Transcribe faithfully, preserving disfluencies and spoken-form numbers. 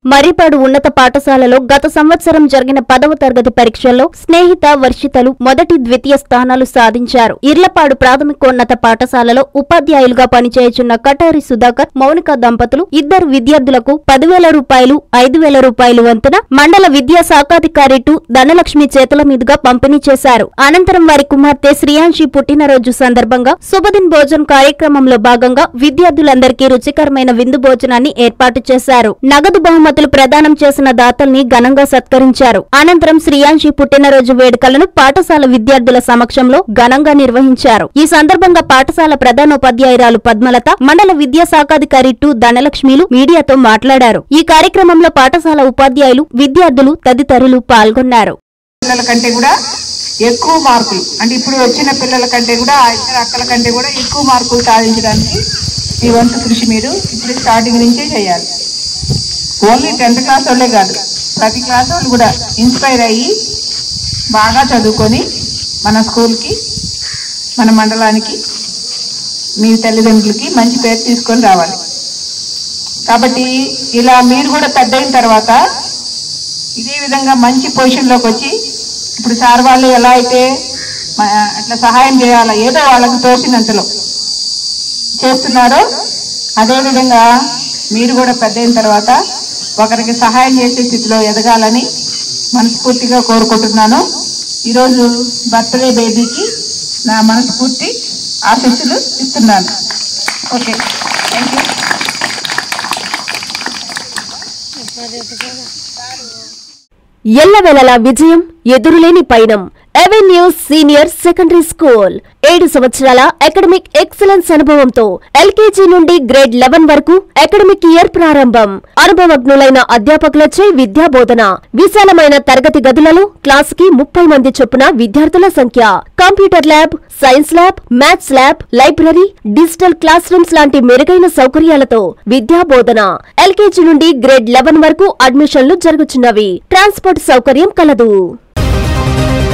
మర్రిపాడు ఉన్నత పాఠశాలలో గత సంవత్సరం జరిగిన పదవ తరగతి పరీక్షల్లో స్నేహిత వర్షితలు మొదటి ద్వితీయ స్థానాలు సాధించారు. ఇర్లపాడు ప్రాథమికోన్నత పాఠశాలలో ఉపాధ్యాయులుగా పనిచేయుచున్న కటారి సుధాకర్, మౌనిక దంపతులు ఇద్దరు విద్యార్థులకు పదివేల రూపాయలు, ఐదు వేల రూపాయలు వంతున మండల విద్యా శాఖాధికారి టు ధనలక్ష్మి చేతుల మీదుగా పంపిణీ చేశారు. అనంతరం వారి కుమార్తె శ్రియాంశి పుట్టినరోజు సందర్భంగా శుభదిన్ భోజన్ కార్యక్రమంలో భాగంగా విద్యార్థులందరికీ రుచికరమైన విందు భోజనాన్ని ఏర్పాటు చేశారు. నగదు బహుమతులు ప్రదానం చేసిన దాతల్ని ఘనంగా సత్కరించారు. అనంతరం శ్రియాంశి పుట్టినరోజు వేడుకలను పాఠశాల విద్యార్థుల సమక్షంలో ఘనంగా నిర్వహించారు. ఈ సందర్భంగా పాఠశాల ప్రధానోపాధ్యాయురాలు పద్మలత, మండల విద్యా శాఖాధికారి టు ధనలక్ష్మిలు మీడియాతో మాట్లాడారు. ఈ కార్యక్రమంలో పాఠశాల ఉపాధ్యాయులు, విద్యార్థులు తదితరులు పాల్గొన్నారు. పిల్లల కంటే కూడా ఎక్కువ మార్కులు అంటే ఇప్పుడు వచ్చిన పిల్లల కంటే కూడా ఆ ఇద్దరు అక్కల కంటే కూడా ఎక్కువ మార్కులు సాధించడానికి ఈ వంతు కృషి మీరు ఇప్పుడు స్టార్టింగ్ నుంచే చేయాలి. ఓన్లీ టెన్త్ క్లాస్ వాళ్ళే కాదు, ప్రతి క్లాస్ వాళ్ళు కూడా ఇన్స్పైర్ అయ్యి బాగా చదువుకొని మన స్కూల్కి, మన మండలానికి, మీ తల్లిదండ్రులకి మంచి పేరు తీసుకొని రావాలి. కాబట్టి ఇలా మీరు కూడా పెద్ద అయిన తర్వాత ఇదే విధంగా మంచి పొజిషన్లోకి వచ్చి ఇప్పుడు సార్ వాళ్ళు ఎలా అయితే అట్లా సహాయం చేయాలా, ఏదో వాళ్ళకి తోచినంతలో చేస్తున్నారో అదేవిధంగా మీరు కూడా పెద్ద అయిన తర్వాత ఒకరికి సహాయం చేసే స్థితిలో ఎదగాలని మనస్ఫూర్తిగా కోరుకుంటున్నాను. ఈరోజు బర్త్డే బేబీకి నా మనస్ఫూర్తి ఆశీస్సులు ఇస్తున్నాను. Okay, thank you. ఎల్లవేళలా విజయం, ఎదురులేని పయనం. అవెన్యూస్ సీనియర్ సెకండరీ స్కూల్ ఏడు సంవత్సరాల అకాడమిక్ ఎక్సలెన్స్ అనుభవంతో ఎల్కేజీ నుండి గ్రేడ్ లెవెన్ వరకు అకాడమిక్ ఇయర్ ప్రారంభం. అనుభవజ్ఞులైన అధ్యాపకులచే విద్యా బోధన. విశాలమైన తరగతి గదులలో క్లాస్ కి ముప్పై మంది చొప్పున విద్యార్థుల సంఖ్య. Computer lab, science lab, maths lab, library, digital classrooms లాంటి మెరుగైన సౌకర్యాలతో విద్యా బోధన. ఎల్కేజీ నుండి గ్రేడ్ లెవెన్ వరకు అడ్మిషన్లు జరుగుతున్నవి. ట్రాన్స్పోర్ట్ సౌకర్యం కలదు.